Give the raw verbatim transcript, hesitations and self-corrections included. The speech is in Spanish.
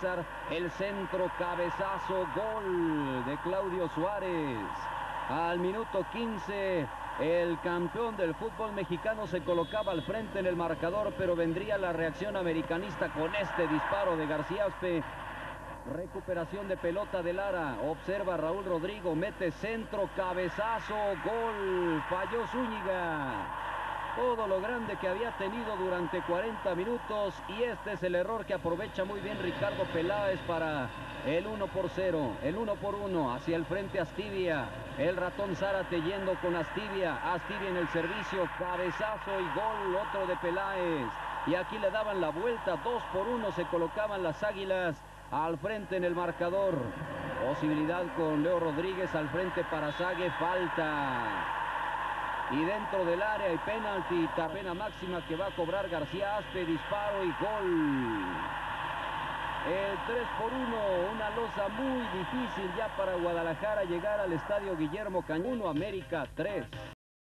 César, el centro, cabezazo, gol de Claudio Suárez. Al minuto quince, el campeón del fútbol mexicano se colocaba al frente en el marcador, pero vendría la reacción americanista con este disparo de García Aspe. Recuperación de pelota de Lara, observa Raúl Rodrigo, mete centro, cabezazo, gol, falló Zúñiga. Todo lo grande que había tenido durante cuarenta minutos, y este es el error que aprovecha muy bien Ricardo Peláez para el uno por cero, el uno por uno, hacia el frente Astivia, el ratón Zárate yendo con Astivia, Astivia en el servicio, cabezazo y gol, otro de Peláez, y aquí le daban la vuelta, dos por uno se colocaban las Águilas al frente en el marcador. Posibilidad con Leo Rodríguez al frente para Sague, falta. Y dentro del área hay penalti, pena máxima que va a cobrar García Aspe, disparo y gol. El tres por uno, una losa muy difícil ya para Guadalajara llegar al estadio Guillermo Cañón. uno América tres.